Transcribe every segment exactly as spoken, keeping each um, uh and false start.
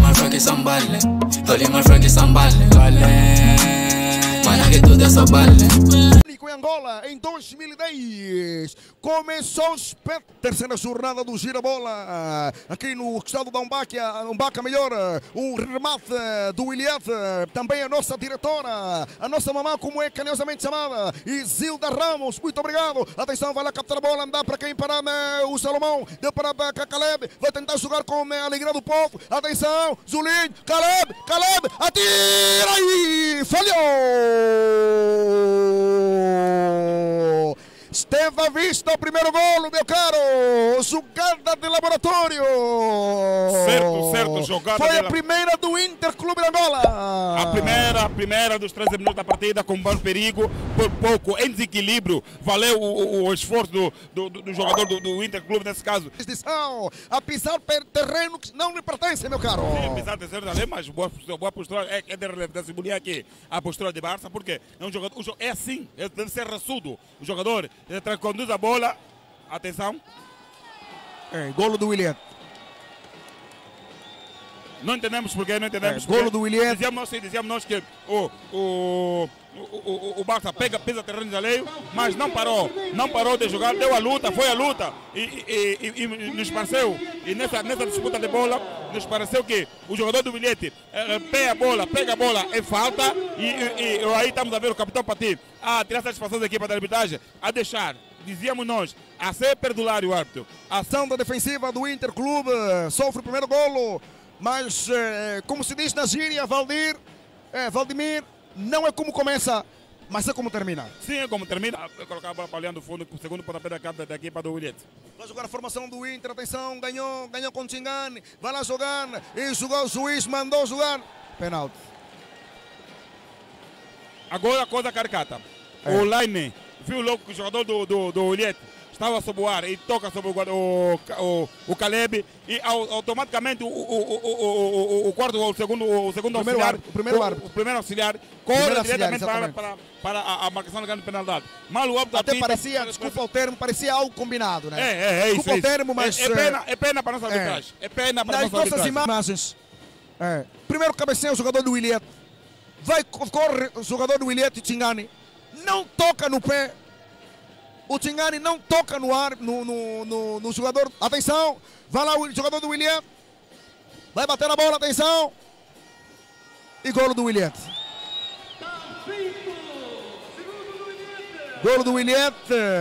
Tolima Frank Sambale, Tolima Frank Sambale, vale. Mana que tudo é só vale. Em Angola, em dois mil e dez, começou a terceira jornada do Girabola, aqui no estado da Umbaca, Umbaca melhor, o remate do Williat, também a nossa diretora, a nossa mamã, como é carinhosamente chamada, Isilda Ramos, muito obrigado. Atenção, vai lá captar a bola, andar para quem parar, o Salomão, deu para Caleb, vai tentar jogar com a alegria do povo. Atenção, Zulinho, Caleb, Caleb, atira e falhou. Esteve à vista o primeiro golo, meu caro. Jogada de laboratório. Certo, certo, jogada. Foi de a la... primeira do Inter Clube de Angola. A primeira, a primeira dos treze minutos da partida, com bom perigo, por pouco, em desequilíbrio. Valeu o, o, o esforço do, do, do jogador do, do Inter Clube, nesse caso. A pisar terreno que não lhe pertence, meu caro. Sim, pisar terreno ali, mas boa, boa postura é, é de relevância aqui. A postura de Barça, porque é um jogador, é assim, deve ser raçudo. O jogador conduz a bola, atenção. É, golo do William. Não entendemos porque, não entendemos é, porque. Golo do William. Dizíamos nós, dizíamos nós que o, o, o, o, o Barça pega, pisa terreno alheio, mas não parou, não parou de jogar, deu a luta, foi a luta e, e, e, e nos pareceu, e nessa, nessa disputa de bola, nos pareceu que o jogador do Bilhete é, pega a bola, pega a bola em falta e, e, e aí estamos a ver o capitão Pati a tirar satisfação da equipa da arbitragem, a deixar. Dizíamos nós, a ser perdulário o árbitro. A ação da defensiva do Inter Clube sofre o primeiro golo, mas eh, como se diz na gíria, Valdir, eh, Valdimir, não é como começa, mas é como termina. Sim, é como termina. Eu colocar a bola para ali do fundo, com o segundo pontapé da, da, da equipa do Williet. Vai jogar a formação do Inter, atenção, ganhou, ganhou com o Tchingane, vai lá jogar, e jogou o juiz, mandou jogar, penalti. Agora a coisa caricata. É. O Laine viu logo que o jogador do, do, do Williet estava sob o ar e toca sobre o, o, o, o Caleb e automaticamente o, o, o, o, o, o quarto, o segundo, o segundo primeiro auxiliar, ar, o primeiro, ar. o, o primeiro auxiliar corre primeiro diretamente auxiliar, para, para, para a, a marcação da grande penalidade. Mal o Até apita, parecia, para, desculpa para... o termo, parecia algo combinado, né? É, é, é desculpa isso, o termo, mas... É, é, pena, é pena para a nossa arbitragem. É, é pena para a nossa arbitragem. arbitragem. Imagens. É. Primeiro cabeceio o jogador do Williet. Vai, corre o jogador do Williet e Tchingane. Não toca no pé. O Tchingane não toca no ar, no, no, no, no jogador. Atenção, vai lá o jogador do William. Vai bater a bola, atenção. E golo do William. Golo do William.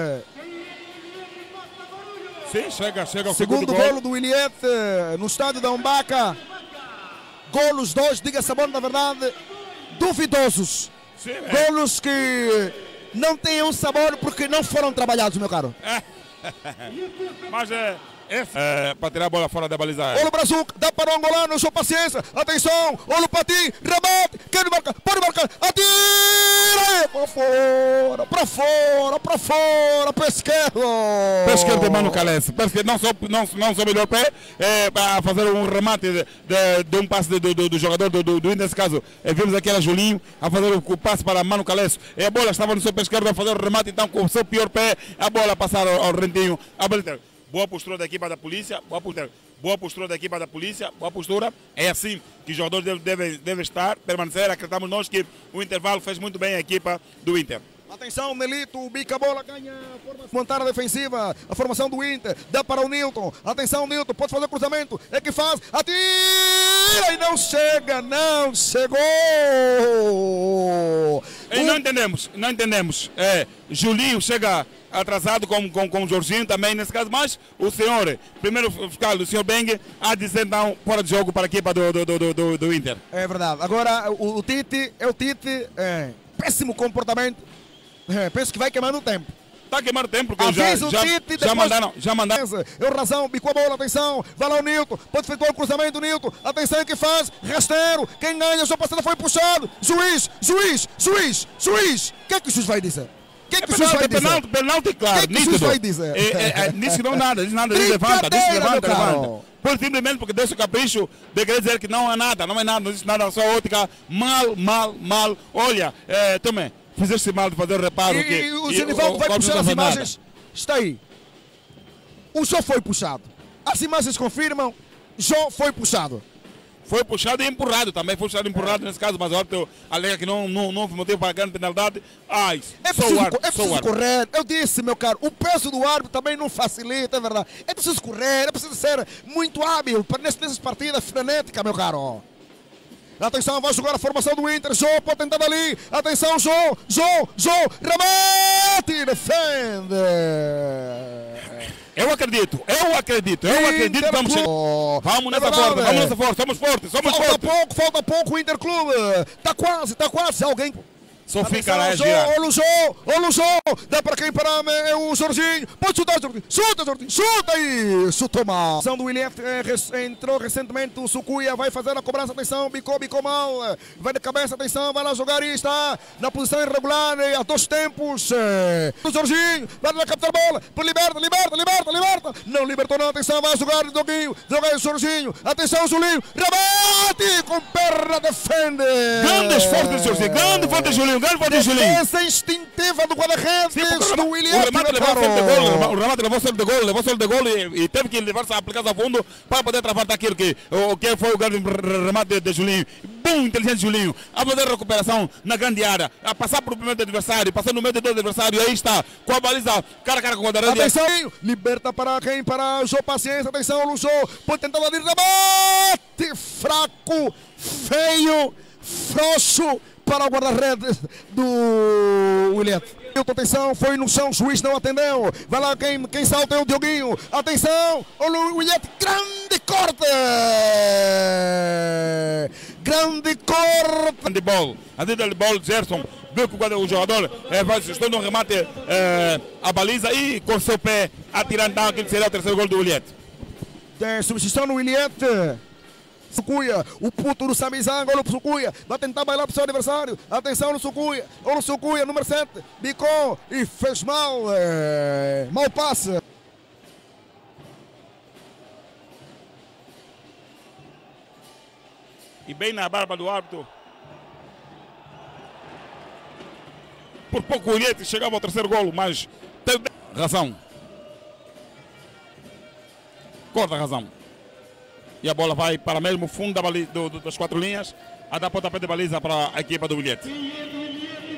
Sim, chega, chega ao segundo, segundo golo gol. do William no estádio da Umbaca. Golos dois, diga-se a bom, na verdade, duvidosos. Sim, é. Golos que não têm um sabor porque não foram trabalhados, meu caro. É. Mas é, é para tirar a bola fora da baliza. Olha o Brazuca, dá para o angolano, sua paciência. Atenção, olha o Pati, remate, quer marcar, pode marcar, atira! Para fora, para fora, para fora, para esquerda. Para esquerda de Mano Calesse. Não só, não, não só melhor pé, é, para fazer um remate de, de, de um passe do, do, do jogador do, do, do nesse caso. É, vimos aqui era Julinho a fazer o, o passe para Mano Calesse. E a bola estava no seu pé esquerdo a fazer o remate, então com o seu pior pé, a bola passar ao, ao rentinho. A bola, boa postura da equipa da polícia, boa postura, boa postura da equipa da polícia, boa postura. É assim que os jogadores devem deve, deve estar, permanecer. Acreditamos nós que o intervalo fez muito bem a equipa do Inter. Atenção, Nelito, bica a bola, ganha a montar a defensiva, a formação do Inter, dá para o Nilton. Atenção, Nilton, pode fazer o cruzamento, é que faz, atira e não chega, não chegou. E não entendemos, não entendemos. É, Julinho chega atrasado com, com, com o Jorginho também nesse caso, mas o senhor, primeiro fiscal, o senhor Bengue, a dizer então fora de jogo para a equipa do, do, do, do, do Inter. É verdade, agora o, o Tite, é o Tite, é, péssimo comportamento. É, penso que vai queimando o tempo. Está queimando o tempo, porque já, já, Tite, já mandaram. Já mandaram. Eu razão, bicou a bola, atenção. Vai lá o Nilton, pode efetuar o cruzamento, Nilton. Atenção, que faz? Rasteiro. Quem ganha, a sua passada foi puxado. Juiz, juiz, juiz, juiz. O que é que o juiz vai dizer? O que é que o juiz vai dizer? Penalti, penalti, claro. O que é que o juiz vai dizer? É, é, é, disse que não nada, diz nada, diz levanta, diz levanta, levanta. Por simplesmente porque deixa o capricho de querer dizer que não é nada, não é nada, não diz nada, só ótica. Mal, mal, mal. Olha, é, tome. Fizeste mal de fazer reparo. E, que, e o Genivaldo vai puxar as imagens. Nada. Está aí. O Jô foi puxado. As imagens confirmam. Jô foi puxado. Foi puxado e empurrado também, foi puxado e empurrado nesse caso, mas o árbitro alega que não, não, não houve motivo para a grande penalidade. Ai, É só preciso, o árbitro, é só o preciso árbitro. correr. Eu disse, meu caro, o peso do árbitro também não facilita, é verdade. É preciso correr, é preciso ser muito hábil para nessas, nessas partidas frenéticas, meu caro. Atenção, vai jogar a formação do Inter. Jô pode tentar ali. Atenção, Jô, Jô, Jô, remate, defende. Eu acredito, eu acredito, eu acredito que vamos chegar. Vamos nessa É força, verdade. vamos nessa força, somos fortes, somos Falta fortes. pouco, falta pouco o Interclube. Tá quase, tá quase. Alguém. Só fica lá a Atenção, girar. Olha o Jô, olha o Jô. Dá para quem parar é o Jorginho. Pode chutar, Jorginho. Chuta, Jorginho. Chuta aí. Chutou mal. Ação do William eh, entrou recentemente. O Sucuia vai fazer a cobrança. Atenção, bicou, bicou mal. Vai de cabeça, atenção. Vai lá jogar e está na posição irregular. A dois tempos. O Jorginho vai lá captar a bola. Por liberta, liberta, liberta, liberta. Não libertou, não. Atenção, vai jogar o Doguinho. Joga o Jorginho. Atenção, Julinho. Rebate com perna, defende. Grande esforço do Jorginho, grande forte Julinho. Grande forte Julinho. Defesa instintiva do guarda-redes do William. O remate levou sempre de gol, o remate levou sempre de gol, levou sempre de gol e, e teve que levar-se a aplicar a fundo para poder travar daquilo que, o, que foi o grande remate de, de Julinho. Bom, inteligente Julinho, a fazer a recuperação na grande área, a passar para o primeiro adversário, passando no meio de dois adversários, aí está, com a baliza, cara a cara com o guarda-redes. Atenção, liberta para quem? Para Jô, paciência, atenção, Lujô, pode tentar ali, rebate, fraco, feio, frouxo, para o guarda-redes do William. Atenção, foi no chão, o juiz não atendeu. Vai lá, quem, quem salta é o Dioguinho. Atenção, o William, grande corte! Grande corte! Grande bola, a de bola, Gerson, viu que o jogador é, vai sustentando um remate é, a baliza e com seu pé atirando então aquele que será o terceiro gol do William. É, substituição no William. Sucuia, o puto do Samizanga, olha o Sucuia, vai tentar bailar para o seu adversário. Atenção no Sucuia, olha o Sucuia, número sete, bicou e fez mal, é... mal passe. E bem na barba do árbitro. Por pouco o William chegava ao terceiro golo, mas teve razão. Corta a razão. E a bola vai para mesmo o fundo da baliza, do, do, das quatro linhas, a dar pontapé de baliza para a equipa do William.